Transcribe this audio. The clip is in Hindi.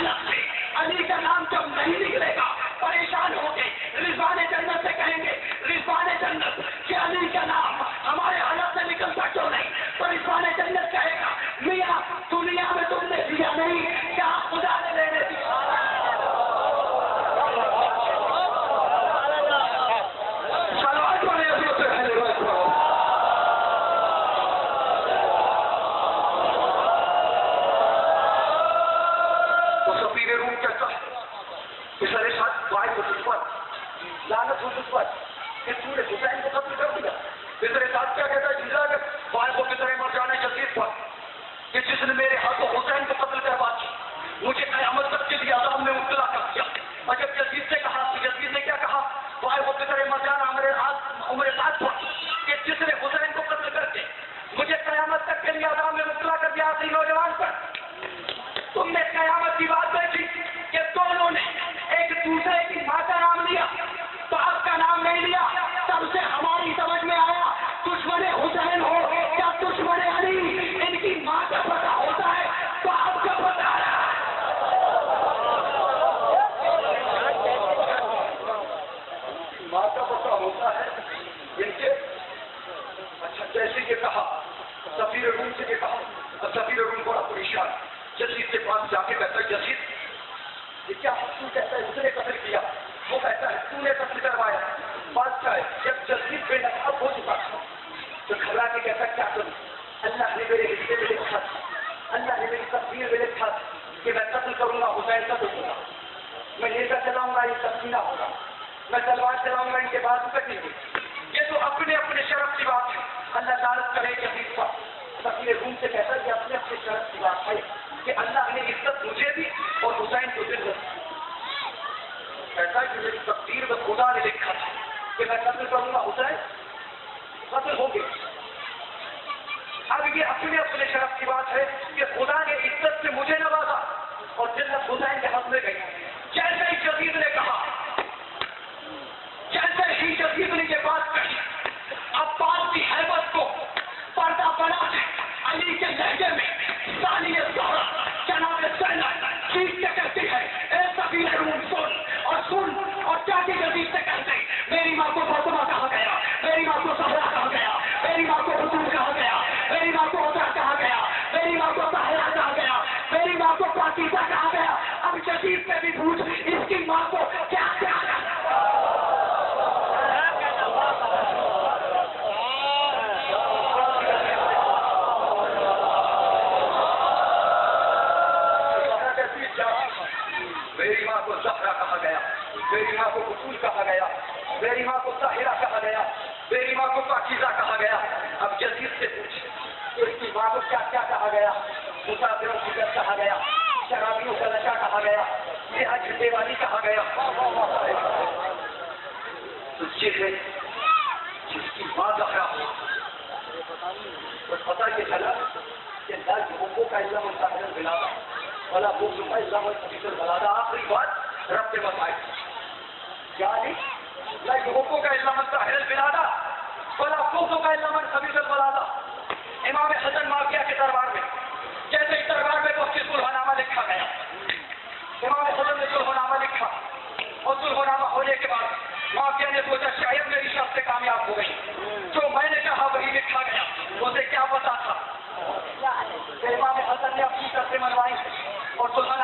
हलफ से अली का नाम जब नहीं निकलेगा परेशान होंगे, रिजवान जन्नत से कहेंगे रिजवान जन्नत कि अली का नाम हमारे हलफ से निकलता क्यों नहीं? तो रिजवान जन्नत कहेगा मियां दुनिया में तुमने दिया नहीं, क्या खुदा ने लेने दिया? लानत हो उस पर कि तूने हुसैन को कत्ल कर दिया। इसके साथ क्या कहता है जीजा के भाई को कितने मर जाने जल्दी पर कि जिसने मेरे हाथों हुसैन को कत्ल करवा दी, मुझे कयामत तक के लिए अज़ाब में मुब्तला कर दिया। और जब यजीद से कहा तो यजीद ने क्या कहा, भाई को कितने मर जाना मेरे साथ पर कि जिसने हुसैन को कत्ल करके मुझे कयामत तक के लिए अज़ाब में मुब्तला कर दिया। ऐसे नौजवान पर तुमने कयामत की बात देखी कि दोनों ने एक दूसरे की मां का नाम लिया तो आपका नाम नहीं लिया। तब से हमारी समझ में आया दुश्मन हुसैन हो या दुश्मन अली, इनकी मां का पता होता है तो आपका पता है। मां का पता होता है इनके। अच्छा जैसे ये कहा सफीर रूम से ये कहा, अब सफीर रूम बड़ा परेशान यजीद के पास जाके कहता है यजीद ये क्या तू कहता है उसने कत्ल किया? वो कहता है तूने कत्ल करवाया। बादशाह है जब यजीद बेनकाब हो चुका था तो घबरा के कहता क्या करूं? अल्लाह ने मेरे हिस्से में लिखा था, अल्लाह ने मेरी तकदीर में लिखा था कि मैं कत्ल करूंगा, हुसैन कत्ल होगा, मैं लेकर चलाऊंगा, ये तस्मीना होगा, मैं तलवार चलाऊंगा, इनके बाद कटेंगे। ये तो अपने अपने शरफ की बात है, अल्लाह तारीफ करे यजीद पर। सफीर रूम से कहता है कि अपने अपने शरफ की बात है कि अल्लाह ने इज्जत मुझे दी और हुसैन को जिल्लत दी। कहता है कि मेरी तकदीर में खुदा ने लिखा था कि मैं कत्ल करूंगा, हुसैन कत्ल हो गया। अब ये अपने अपने शरफ की बात है कि खुदा ने इज्जत से मुझे नवाजा और जिल्लत हुसैन के हक में गई। जैसे ही यजीद ने कहा, जैसे ही यजीद ने ये बात कही, अब्बास की हैबत को पर्दा बना के अली के लहजे में सानिया ज़हरा जनाब ज़ैनब चीख के कहती है ए सफीर रूम सुन और जाके यजीद से कहते मेरी माँ को फातिमा कहा गया, मेरी माँ को ज़हरा कहा गया, मेरी माँ को हुसैन कहा गया, मेरी माँ को उज़ा कहा गया, मेरी माँ को ताहिरा कहा गया, मेरी माँ को पाकीज़ा कहा गया। अब यजीद से भी पूछ इसकी माँ को क्या कहा गया? मेरी माँ को ज़हरा कहा गया, मेरी माँ को बतूल कहा गया, मेरी माँ को ताहिरा कहा गया, मेरी माँ को पाकीज़ा कहा गया। अब यजीद से पूछ इसकी माँ को क्या क्या कहा गया? मुसाफिरों की दर कहा गया, शराबियों का नशा कहा गया, यह झंडे वाली कहा गया। तो ये है जिसकी माँ ज़हरा हो। बस पता ये चला कि ला युवकों का इल्म मुसाफिर बिलादा वाला वो सुबह इल्म मुसाफिर बिलादा। आखिरी बात रब के बताई क्या नहीं, ला युवकों का इल्म मुसाफिर बिलादा वाला वो का इल्म मुसाफिर बिलादा। इमाम हसन माविया के दरबार में जैसे इस दरबार में उसकी सुलहनामा लिखा गया, इमाम हसन ने सुलहनामा लिखा और सुलहनामा होने के बाद माविया ने सोचा शायद मेरी शर्त कामयाब हो गई, जो मैंने कहा वही लिखा गया, उसे क्या पता था। इमाम हसन ने अपनी शर्तें मनवाई और